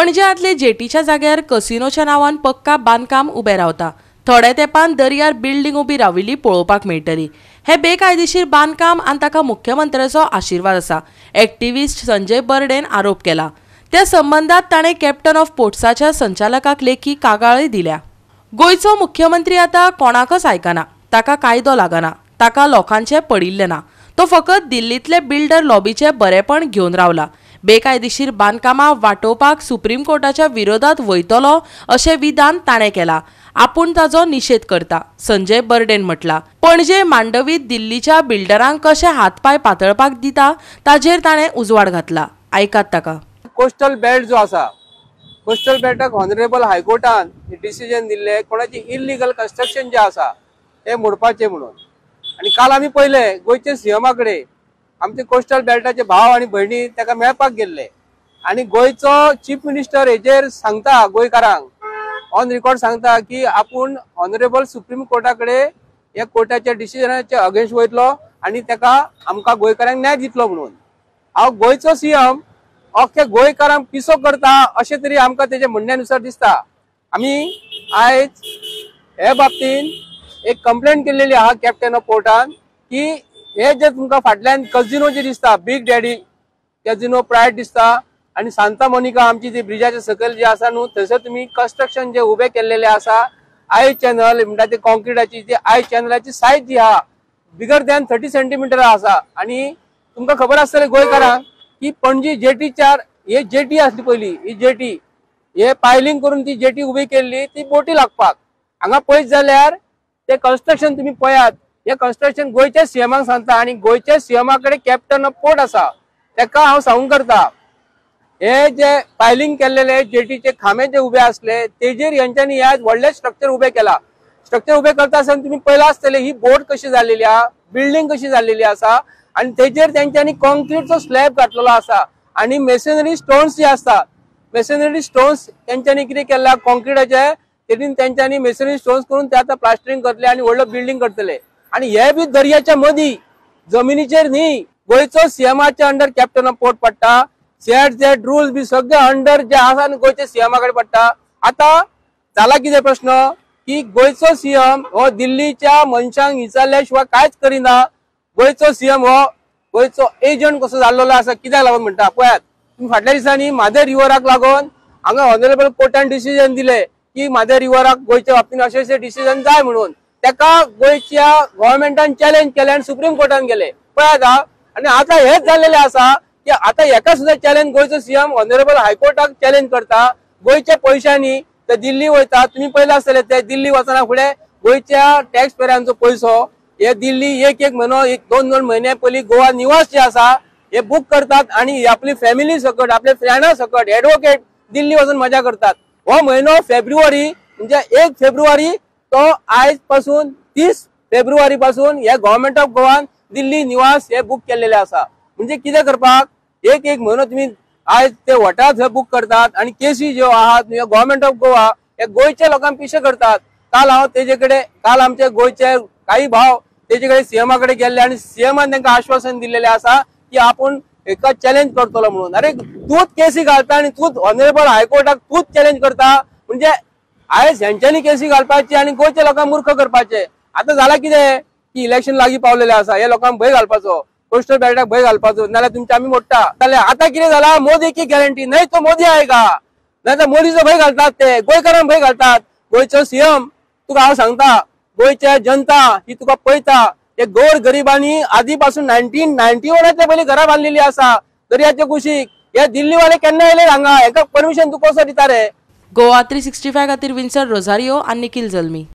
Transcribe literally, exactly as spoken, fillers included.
पणजेंतले जेटीच्या जाग्यार कसिनोच्या नांवान पक्का बांदकाम उबें रावता। थोड्या तेंपान दर्यार बिल्डिंग उबी राविल्ली पळोवपाक मेळटली। हे बेकायदेशीर बांदकाम आनी ताका मुख्यमंत्र्याचो आशिर्वाद आसा, एक्टिव्हिस्ट संजय बर्डेन आरोप केला। त्या संबंधात ताणें कॅप्टन ऑफ पोर्ट्साच्या संचालकाक लेखी कागाळय दिल्या। गोयचो मुख्यमंत्री आता कोणाकच आयकना, ताका कायदो लागना, ताका लोकांचे पडिल्ले ना। तो फकत दिल्लीतले बिल्डर लॉबीचे बरेपण घेवन रावला। बेकायदेशीर बांदकामां वाटोवपाक सुप्रीम कोर्टाच्या विरोधात वयतलो अशें विधान ताणें केला। आपूण ताचो निषेध करता, संजय बर्डेन म्हटला। पणजे मांडवीत दिल्लीच्या बिल्डरांक कशे हातपाय पातळपाक दिता ताजेर ताणें उजवाड घातला। आयकात ताका। कोस्टल बेल्ट जो आसा, कोस्टल बेल्टाक ऑनरेबल हायकोर्टान डिसिजन दिल्ले कोणाची इल्लीगल कन्स्ट्रक्शन जे आसा हे मोडपाचे म्हणून। आणि काल आमी पहिले गोयचे सीएमा कडेन आमचे कोस्टल बेल्टाचे भाव आणि भयणी ताका मेळपाक गेल्ले आणि गोयचो चीफ मिनिस्टर हेजेर सांगता गोंयकारांक ऑन रिकॉर्ड सांगता की आपूण ऑनरेबल सुप्रीम कोर्टा कडेन ह्या कोर्टाच्या डिसिजनाचे अगेन्स्ट वयतलो आणि ताका आमकां गोंयकारांक न्याय दितलो म्हणून। हांव गोयचो सीएम अख्ख्या गोंयकारांक पिसो करता अशें तरी आमकां तेजे म्हणण्यानुसार दिसता। आमी आयज हे बाबतीन एक कंप्लेंट केलेली आहा कॅप्टन ऑफ पोर्टान की हे जे तुमकां फाटल्यान कजिनो जे दिसता, बिग डॅडी कॅजिनो प्रायड दिसता आणि सांता मोनिका आमची जी ब्रिजाच्या सकयल जे आसा न्हू थंयसर तुमी कन्स्ट्रक्शन जे उबे केल्लेले आसा, आय चॅनल म्हणटा ते कॉन्क्रिटाची जी आय चॅनलाची सायज जी आहा बिगर दॅन थर्टी सेंटीमीटर आसा। आणि तुमकां खबर आसतलें गोंयकारांक की पणजी जेटीच्यार हे जेटी आसली पयली, ही जेटी हे पायलिंग करून ती जेटी उबी केल्ली ती बोटी लागपाक। हांगा पळयत जाल्यार ते कन्स्ट्रक्शन तुमी पळयात, हे कन्स्ट्रक्शन गोयच्या सीएमाक सांगता आणि गोयच्या सीएमा कडेन कॅप्टन ऑफ पोर्ट आसा ताका हांव सांगूंक करता हे जे पायलिंग केल्लेले जेटीचे खांबे जे उबे आसले तेजेर यांच्यांनी आज व्हडले स्ट्रक्चर उबे केला। स्ट्रक्चर उबे करता आसतना तुम्ही पळयला आसतले ही बोट कशी जाल्लेली आहा, बिल्डिंग कशी जाल्लेली आसा आणि तेजेर त्यांच्यानी कॉन्क्रीटचो स्लॅब घातलेलो आसा आणि मेसनरी स्टोन्स जे असतात, मेसनरी स्टोन्स त्यांच्यानी कितें केला कॉन्क्रीटाचे तेतून त्यांच्यानी मेसनरी स्टोन्स करून ते आता प्लास्टरिंग करतले आणि व्हडलो बिल्डिंग करतले। आणि हे बी दर्याच्या मदी जमिनीचेर न्ही, गोयचो सीएमाच्या अंडर कॅप्टन ऑफ पोर्ट पडटा, सेट झेड रूल्स बी सगळे अंडर जे आसा गोयच्या सीएमा कडेन पडटा। आता जाला कितें प्रश्न की गोयचो सीएम हो दिल्लीच्या मनशांक विचारल्या शिवाय कांयच करिना। गोयचो सीएम हो गोयचो एजंट कसो जाल्लो आसा, कित्याक लागून म्हणटा पळयात तुम्ही फाटल्या दिसांनी म्हादेर रिव्हराक लागून हांगा ऑनरेबल कोर्टान डिसिजन दिले की म्हादेर रिव्हराक गोयच्या बाबतीन अशें अशें डिसिजन जाय म्हणून। ताका गोयच्या गव्हर्नमेंटान चॅलेंज केले आणि सुप्रीम कोर्टान गेले पळयात। आणि आता हेच झालेले आसा की आता एका सुद्धा चॅलेंज गोयचो सीएम ऑनरेबल हायकोर्टाक चॅलेंज करता। गोयच्या पैशांनी ते दिल्ली वयता, तुम्ही पळयला आसतले ते दिल्ली वचना फुडें गोयच्या टॅक्स पेरांचो पैसो हे दिल्ली एक एक म्हयनो एक दोन दोन महिने पयलीं गोवा निवास जे आसा हे बुक करतात आणि आपली फॅमिली सकट आपले फ्रेंडा सकट एडवोकेट दिल्ली वचून मजा करतात। हो म्हयनो फेब्रुवारी म्हणजे एक फेब्रुवारी तो आज पासून तीस फेब्रुवारी पासून हे गव्हर्नमेंट ऑफ गोवान दिल्ली निवास हे बुक केलेले आसा। म्हणजे कितें करपाक एक एक म्हयनो तुम्ही आज ते वॉटार हे बुक करतात आणि केसी ज्यो आहात गव्हर्नमेंट ऑफ गोवा हे गोयच्या लोकांक पिशे करतात। काल हांव तेजे कडेन काल आमचे गोयचे काही भाव तेजे कडेन सीएमा कडेन गेल्ले आणि सीएमान तांकां आश्वासन दिलेले आसा की आपूण एका चॅलेंज करतलो म्हणून। अरे तूच केसी घालता आणि तूच ऑनरेबल हायकोर्टाक तूच चॅलेंज करता म्हणजे आयज हेंच्यांनी केसी घालपाची आणि गोयच्या लोकांक मूर्ख करपाचे। आता जाला कितें की इलेक्शन लागीं पावलेले आसा, हे लोकांक भंय घालपाचो, कोस्टल बेल्टाक भंय घालपाचो, नाल्यार तुमचे आमी मोडटा। जाल्यार आता कितें जाला मोदी की गॅरंटी नाही तो मोदी आएगा, नाल्यार मोदीचो भंय घालतात ते गोंयकारांक भंय घालतात। गोयचो सीएम तुका हांव सांगता गोयच्या जनता ही तुका पळयता हे गोर गरिबांनी आदी पासून नायन्टीन नायन्टी वनाच्या पयलीं घरां बांदलेली आसा दर्याच्या कुशीक। हे दिल्लीवाले केन्ना येयले हांगा, हेका परमिशन तूं कसो दिता रे? गोवा थ्री सिक्स्टी फाय खातीर विन्सर रोझारियो आनी निखिल जल्मी।